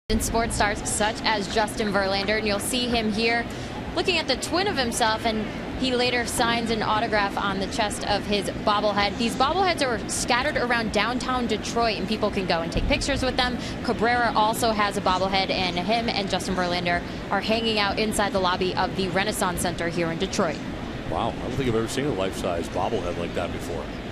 In sports stars such as Justin Verlander, and you'll see him here looking at the twin of himself, and he later signs an autograph on the chest of his bobblehead. These bobbleheads are scattered around downtown Detroit, and people can go and take pictures with them. Cabrera also has a bobblehead, and him and Justin Verlander are hanging out inside the lobby of the Renaissance Center here in Detroit. Wow, I don't think I've ever seen a life-size bobblehead like that before.